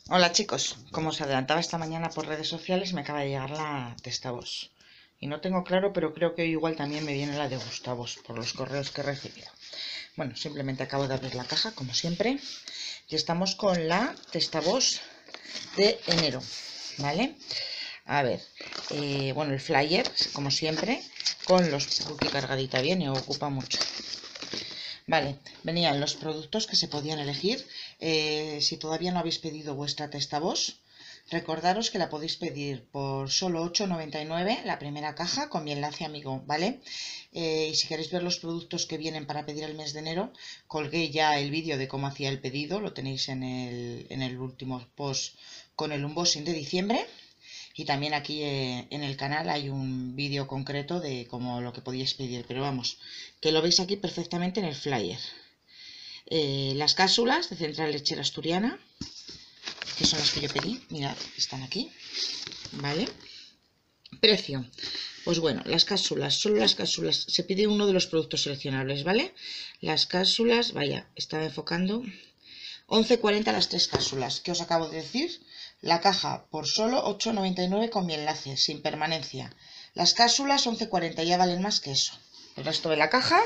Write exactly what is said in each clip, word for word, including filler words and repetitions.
Hola chicos, como os adelantaba esta mañana por redes sociales, me acaba de llegar la Testavos. Y no tengo claro, pero creo que hoy igual también me viene la de Gustavos por los correos que he recibido. Bueno, simplemente acabo de abrir la caja, como siempre. Y estamos con la Testavos de enero, ¿vale? A ver, eh, bueno, el flyer, como siempre, con los cookies cargadita bien y ocupa mucho. Vale, venían los productos que se podían elegir. Eh, si todavía no habéis pedido vuestra Testavos, recordaros que la podéis pedir por solo ocho noventa y nueve la primera caja con mi enlace amigo, ¿vale? Eh, y si queréis ver los productos que vienen para pedir el mes de enero, colgué ya el vídeo de cómo hacía el pedido, lo tenéis en el, en el último post con el unboxing de diciembre. Y también aquí eh, en el canal hay un vídeo concreto de cómo lo que podíais pedir. Pero vamos, que lo veis aquí perfectamente en el flyer. Eh, las cápsulas de Central Lechera Asturiana, que son las que yo pedí. Mirad, están aquí. ¿Vale? Precio. Pues bueno, las cápsulas, solo las cápsulas. Se pide uno de los productos seleccionables, ¿vale? Las cápsulas, vaya, estaba enfocando. once cuarenta las tres cápsulas. ¿Qué os acabo de decir? La caja por solo ocho noventa y nueve con mi enlace, sin permanencia. Las cápsulas once cuarenta, ya valen más que eso. El resto de la caja,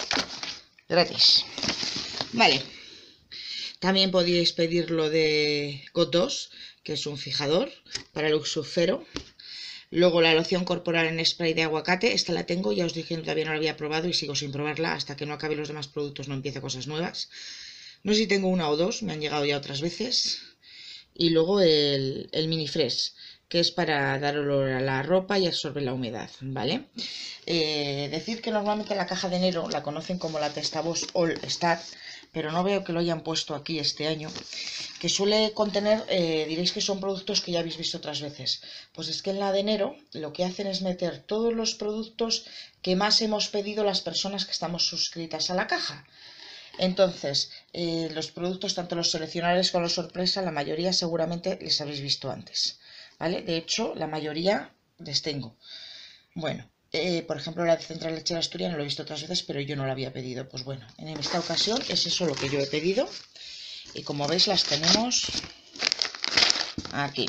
gratis. Vale. También podíais pedir lo de God dos, que es un fijador para el uso cero. Luego la loción corporal en spray de aguacate, esta la tengo, ya os dije que todavía no la había probado y sigo sin probarla. Hasta que no acabe los demás productos no empiezo cosas nuevas. No sé si tengo una o dos, me han llegado ya otras veces. Y luego el, el mini fresh, que es para dar olor a la ropa y absorber la humedad, ¿vale? Eh, decir que normalmente la caja de enero la conocen como la Testavos All Star, pero no veo que lo hayan puesto aquí este año, que suele contener, eh, diréis que son productos que ya habéis visto otras veces. Pues es que en la de enero lo que hacen es meter todos los productos que más hemos pedido las personas que estamos suscritas a la caja. Entonces, eh, los productos, tanto los seleccionables como los sorpresa, la mayoría seguramente les habréis visto antes, ¿vale? De hecho, la mayoría les tengo. Bueno, eh, por ejemplo, la de Central Lechera Asturiana lo he visto otras veces, pero yo no la había pedido. Pues bueno, en esta ocasión es eso lo que yo he pedido. Y como veis, las tenemos aquí.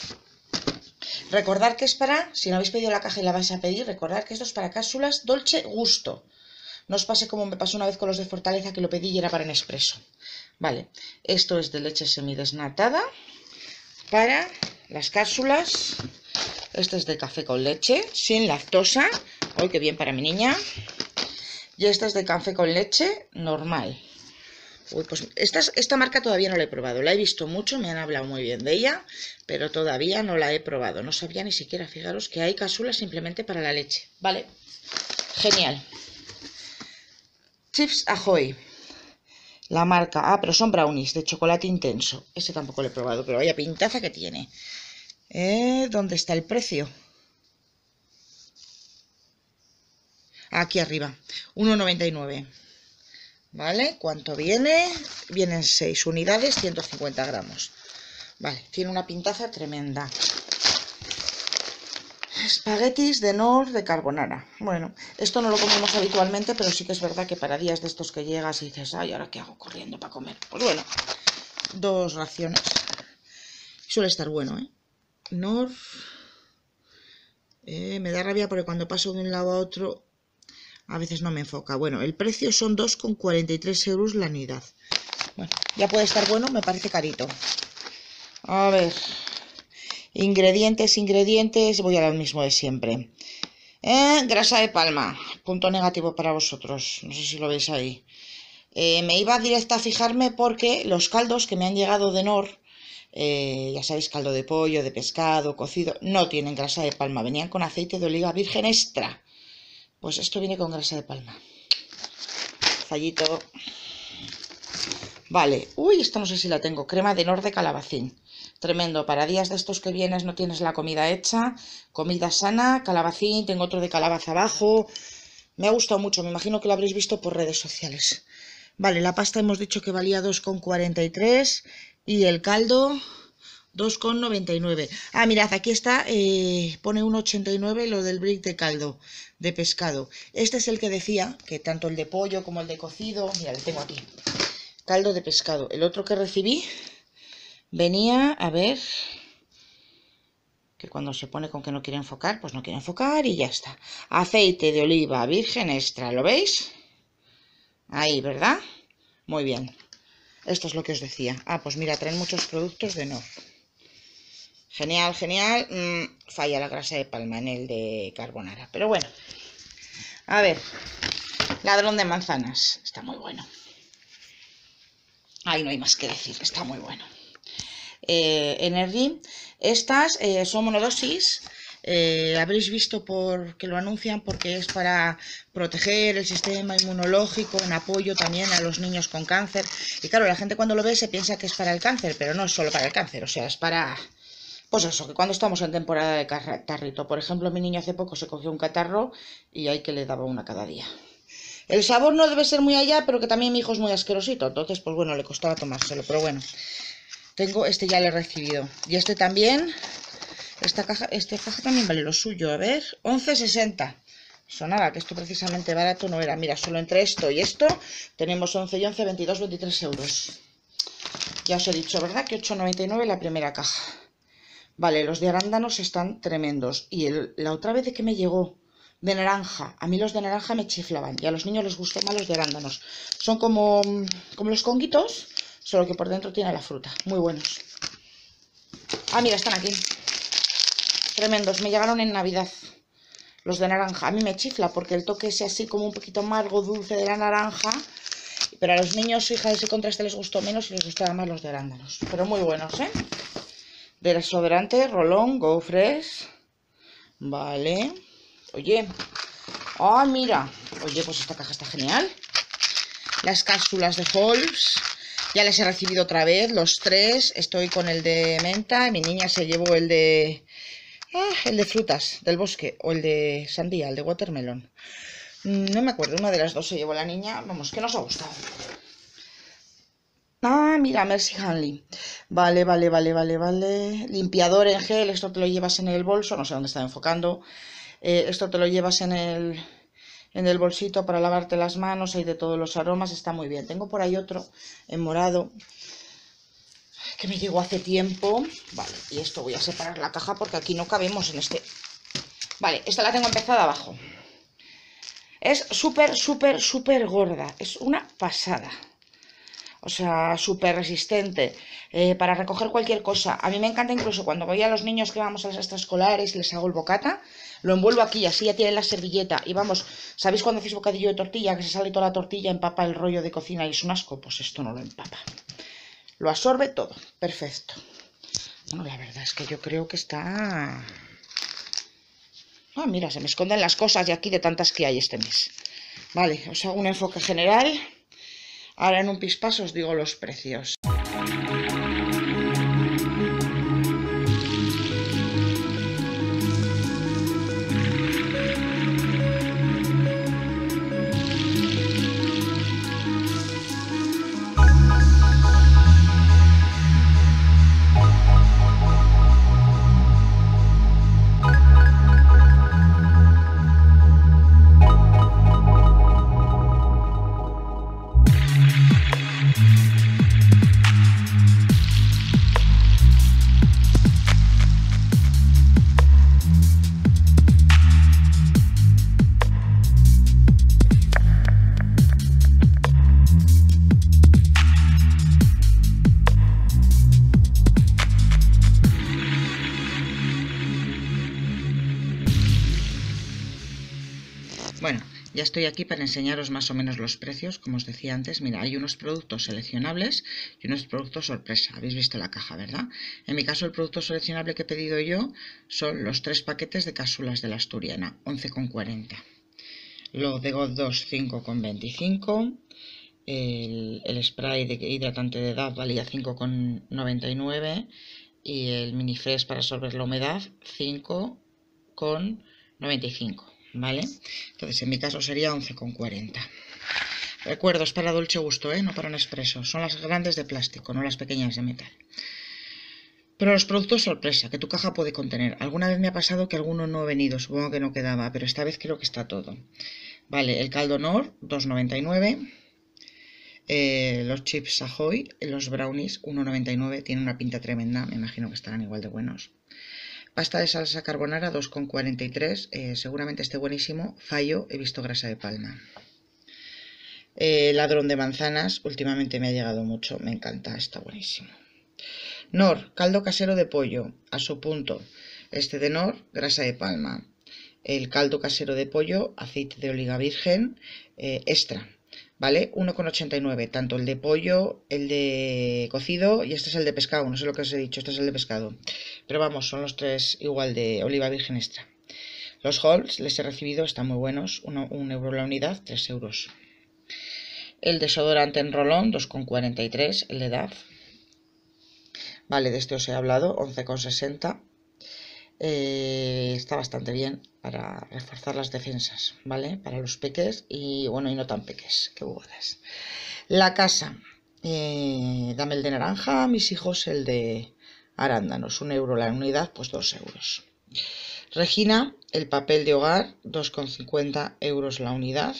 Recordad que es para, si no habéis pedido la caja y la vais a pedir, recordad que esto es para cápsulas Dolce Gusto. No os pase como me pasó una vez con los de Fortaleza, que lo pedí y era para Nespresso. Vale, esto es de leche semidesnatada para las cápsulas. Este es de café con leche, sin lactosa. ¡Ay, qué bien para mi niña! Y este es de café con leche normal. Uy, pues esta, esta marca todavía no la he probado. La he visto mucho, me han hablado muy bien de ella, pero todavía no la he probado. No sabía ni siquiera, fijaros, que hay cápsulas simplemente para la leche. Vale, genial. Chips Ahoy. La marca, ah, pero son brownies de chocolate intenso. Ese tampoco lo he probado, pero vaya pintaza que tiene. Eh, ¿Dónde está el precio? Aquí arriba, uno noventa y nueve. ¿Vale? ¿Cuánto viene? Vienen seis unidades, ciento cincuenta gramos. Vale, tiene una pintaza tremenda. Espaguetis de Nor de carbonara. Bueno, esto no lo comemos habitualmente, pero sí que es verdad que para días de estos que llegas y dices, ay, ¿ahora qué hago corriendo para comer? Pues bueno, dos raciones. Suele estar bueno, ¿eh? Nor. Eh, me da rabia porque cuando paso de un lado a otro a veces no me enfoca. Bueno, el precio son dos con cuarenta y tres euros la unidad. Bueno, ya puede estar bueno, me parece carito. A ver, ingredientes, ingredientes, voy a lo mismo de siempre. Eh, grasa de palma, punto negativo para vosotros, no sé si lo veis ahí. Eh, me iba directa a fijarme porque los caldos que me han llegado de Nor, eh, ya sabéis, caldo de pollo, de pescado, cocido, no tienen grasa de palma, venían con aceite de oliva virgen extra. Pues esto viene con grasa de palma. Fallito. Vale. Uy, esto no sé si la tengo. Crema de Nor de calabacín. Tremendo. Para días de estos que vienes no tienes la comida hecha. Comida sana. Calabacín. Tengo otro de calabaza abajo. Me ha gustado mucho. Me imagino que lo habréis visto por redes sociales. Vale, la pasta hemos dicho que valía dos con cuarenta y tres. Y el caldo dos con noventa y nueve. Ah, mirad, aquí está, eh, pone uno ochenta y nueve lo del brick de caldo de pescado. Este es el que decía, que tanto el de pollo como el de cocido, mira, lo tengo aquí, caldo de pescado. El otro que recibí venía, a ver, que cuando se pone con que no quiere enfocar, pues no quiere enfocar y ya está. Aceite de oliva virgen extra, ¿lo veis? Ahí, ¿verdad? Muy bien. Esto es lo que os decía. Ah, pues mira, traen muchos productos de Knorr. Genial, genial. Mm, falla la grasa de palma en el de carbonara. Pero bueno. A ver. Ladrón de manzanas. Está muy bueno. Ahí no hay más que decir. Está muy bueno. Eh, Energy. Estas eh, son monodosis. Eh, habréis visto por que lo anuncian porque es para proteger el sistema inmunológico en apoyo también a los niños con cáncer. Y claro, la gente cuando lo ve se piensa que es para el cáncer, pero no es solo para el cáncer. O sea, es para... Pues eso, que cuando estamos en temporada de catarrito. Por ejemplo, mi niño hace poco se cogió un catarro y ahí que le daba una cada día. El sabor no debe ser muy allá, pero que también mi hijo es muy asquerosito. Entonces, pues bueno, le costaba tomárselo. Pero bueno, tengo este ya lo he recibido. Y este también, esta caja, esta caja también vale lo suyo. A ver, once sesenta. Sonaba que esto precisamente barato no era. Mira, solo entre esto y esto tenemos once y once, veintidós, veintitrés euros. Ya os he dicho, ¿verdad? Que ocho noventa y nueve la primera caja. Vale, los de arándanos están tremendos. Y el, la otra vez de que me llegó de naranja, a mí los de naranja me chiflaban. Y a los niños les gustan más los de arándanos. Son como, como los conguitos, solo que por dentro tiene la fruta. Muy buenos. Ah, mira, están aquí. Tremendos, me llegaron en Navidad. Los de naranja. A mí me chifla porque el toque es así como un poquito amargo, dulce de la naranja. Pero a los niños, hija, ese contraste les gustó menos y les gustaban más los de arándanos. Pero muy buenos, ¿eh? De desodorante, Rolón, Go Fresh. Vale. Oye. Ah, mira. Oye, pues esta caja está genial. Las cápsulas de Halls. Ya les he recibido otra vez, los tres. Estoy con el de menta. Mi niña se llevó el de... Ah, el de frutas del bosque. O el de sandía, el de watermelon. No me acuerdo, una de las dos se llevó la niña. Vamos, que nos ha gustado. Ah, mira, Mercy Hanley. Vale, vale, vale, vale, vale. Limpiador en gel, esto te lo llevas en el bolso. No sé dónde está enfocando. Eh, esto te lo llevas en el, en el bolsito para lavarte las manos. Hay de todos los aromas, está muy bien. Tengo por ahí otro en morado que me llegó hace tiempo. Vale, y esto voy a separar la caja porque aquí no cabemos en este. Vale, esta la tengo empezada abajo. Es súper, súper, súper gorda. Es una pasada. O sea, súper resistente, eh, para recoger cualquier cosa. A mí me encanta incluso cuando voy a los niños que vamos a las extraescolares y les hago el bocata, lo envuelvo aquí, así ya tienen la servilleta. Y vamos, ¿sabéis cuando hacéis bocadillo de tortilla, que se sale toda la tortilla, empapa el rollo de cocina y es un asco? Pues esto no lo empapa. Lo absorbe todo, perfecto. Bueno, la verdad es que yo creo que está... Ah, mira, se me esconden las cosas de aquí de tantas que hay este mes. Vale, os hago un enfoque general. Ahora en un pispaso os digo los precios. Bueno, ya estoy aquí para enseñaros más o menos los precios, como os decía antes. Mira, hay unos productos seleccionables y unos productos sorpresa. Habéis visto la caja, ¿verdad? En mi caso, el producto seleccionable que he pedido yo son los tres paquetes de cápsulas de la Asturiana, once con cuarenta. Lo de God dos, cinco con veinticinco. El, el spray de hidratante de D A V valía cinco con noventa y nueve. Y el mini fresh para absorber la humedad, cinco con noventa y cinco. ¿Vale? Entonces en mi caso sería once con cuarenta. Recuerdo, es para Dolce Gusto, ¿eh? No para un expreso. Son las grandes de plástico, no las pequeñas de metal. Pero los productos sorpresa, que tu caja puede contener. Alguna vez me ha pasado que alguno no ha venido, supongo que no quedaba, pero esta vez creo que está todo. Vale, el caldo Knorr, dos noventa y nueve. eh, los chips Ahoy, los brownies, uno noventa y nueve, tienen una pinta tremenda, me imagino que estarán igual de buenos. Pasta de salsa carbonara, dos con cuarenta y tres, eh, seguramente esté buenísimo. Fallo, he visto grasa de palma. Eh, ladrón de manzanas, últimamente me ha llegado mucho, me encanta, está buenísimo. Nor, caldo casero de pollo, a su punto. Este de Nor, grasa de palma. El caldo casero de pollo, aceite de oliva virgen, eh, extra, ¿vale? uno con ochenta y nueve, tanto el de pollo, el de cocido y este es el de pescado, no sé lo que os he dicho, este es el de pescado. Pero vamos, son los tres igual de oliva virgen extra. Los Halls les he recibido, están muy buenos, uno, un euro la unidad, tres euros. El desodorante en rolón, dos con cuarenta y tres, el de D A F. Vale, de este os he hablado, once con sesenta. Eh, está bastante bien para reforzar las defensas, ¿vale? Para los peques y bueno, y no tan peques, que bodas. La casa, eh, dame el de naranja, a mis hijos el de arándanos, un euro la unidad, pues dos euros. Regina, el papel de hogar, dos con cincuenta euros la unidad,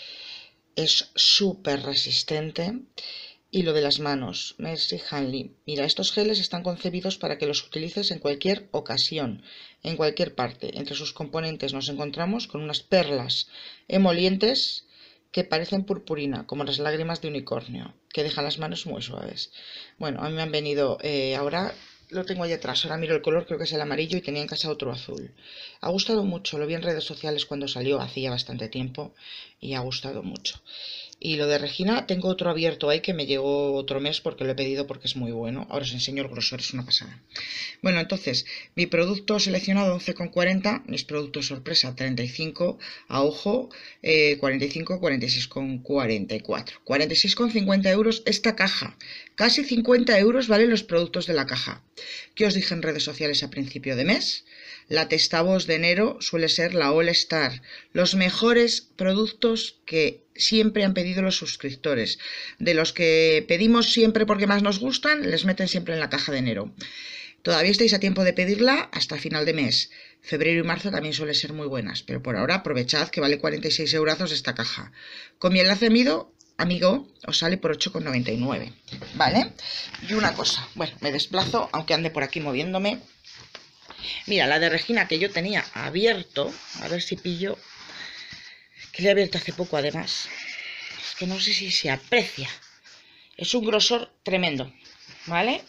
es súper resistente. Y lo de las manos, Mercy Hanley. Mira, estos geles están concebidos para que los utilices en cualquier ocasión, en cualquier parte. Entre sus componentes nos encontramos con unas perlas emolientes que parecen purpurina, como las lágrimas de unicornio, que dejan las manos muy suaves. Bueno, a mí me han venido, eh, ahora lo tengo ahí atrás, ahora miro el color, creo que es el amarillo y tenía en casa otro azul. Ha gustado mucho, lo vi en redes sociales cuando salió, hacía bastante tiempo y ha gustado mucho. Y lo de Regina, tengo otro abierto ahí que me llegó otro mes porque lo he pedido porque es muy bueno. Ahora os enseño el grosor, es una pasada. Bueno, entonces, mi producto seleccionado once con cuarenta, mis productos sorpresa treinta y cinco, a ojo eh, cuarenta y cinco, cuarenta y seis con cuarenta y cuatro. cuarenta y seis con cincuenta euros esta caja. Casi cincuenta euros valen los productos de la caja. ¿Qué os dije en redes sociales a principio de mes? La Testavoz de enero suele ser la All Star, los mejores productos que siempre han pedido los suscriptores. De los que pedimos siempre porque más nos gustan, les meten siempre en la caja de enero. Todavía estáis a tiempo de pedirla hasta final de mes. Febrero y marzo también suelen ser muy buenas, pero por ahora aprovechad que vale cuarenta y seis eurazos esta caja. Con mi enlace amigo, amigo os sale por ocho con noventa y nueve, ¿vale? Y una cosa, bueno, me desplazo, aunque ande por aquí moviéndome. Mira, la de Regina que yo tenía abierto, a ver si pillo, que le he abierto hace poco además, es que no sé si se aprecia, es un grosor tremendo, ¿vale?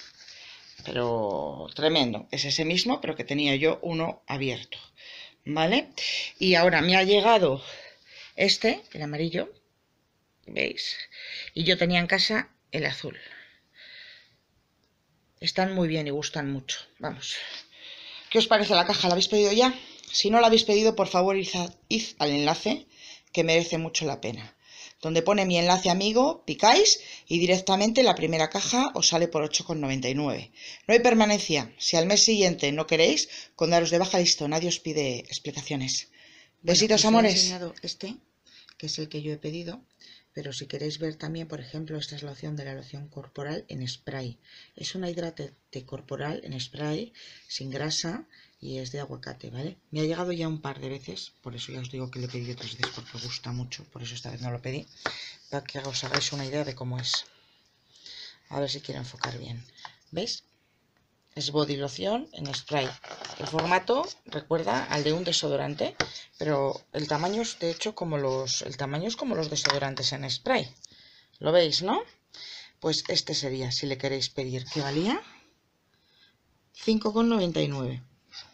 Pero tremendo, es ese mismo, pero que tenía yo uno abierto, ¿vale? Y ahora me ha llegado este, el amarillo, ¿veis? Y yo tenía en casa el azul. Están muy bien y gustan mucho, vamos. ¿Qué os parece la caja? ¿La habéis pedido ya? Si no la habéis pedido, por favor, id, a, id al enlace, que merece mucho la pena. Donde pone mi enlace amigo, picáis y directamente la primera caja os sale por ocho con noventa y nueve. No hay permanencia. Si al mes siguiente no queréis, con daros de baja, listo. Nadie os pide explicaciones. Besitos, bueno, amores. Os he enseñado este, que es el que yo he pedido. Pero si queréis ver también, por ejemplo, esta es la opción de la loción corporal en spray. Es una hidratante corporal en spray, sin grasa y es de aguacate, ¿vale? Me ha llegado ya un par de veces, por eso ya os digo que lo he pedido tres veces porque me gusta mucho, por eso esta vez no lo pedí, para que os hagáis una idea de cómo es. A ver si quiero enfocar bien. ¿Veis? Es body loción en spray. El formato recuerda al de un desodorante, pero el tamaño es de hecho como los, el tamaño es como los desodorantes en spray. ¿Lo veis, no? Pues este sería, si le queréis pedir, que valía cinco con noventa y nueve.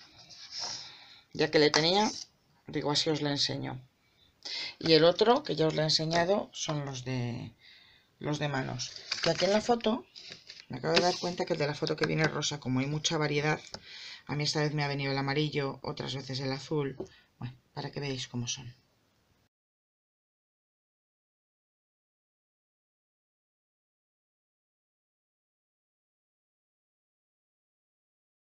Ya que le tenía, digo, así os lo enseño. Y el otro, que ya os lo he enseñado, son los de los de manos. Que aquí en la foto me acabo de dar cuenta que el de la foto que viene rosa, como hay mucha variedad, a mí esta vez me ha venido el amarillo, otras veces el azul, bueno, para que veáis cómo son.